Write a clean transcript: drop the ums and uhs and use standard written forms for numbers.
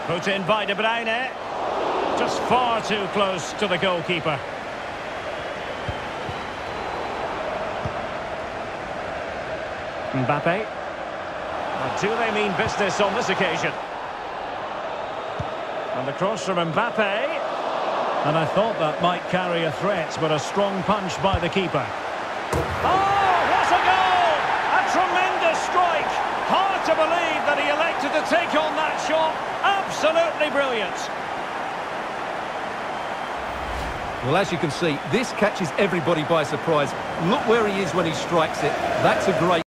Put in by De Bruyne. Just far too close to the goalkeeper. Mbappe. Do they mean business on this occasion? And the cross from Mbappe. And I thought that might carry a threat, but a strong punch by the keeper. Oh, what a goal! A tremendous strike! Hard to believe that he elected to take on that shot. Absolutely brilliant. Well, as you can see, this catches everybody by surprise. Look where he is when he strikes it. That's a great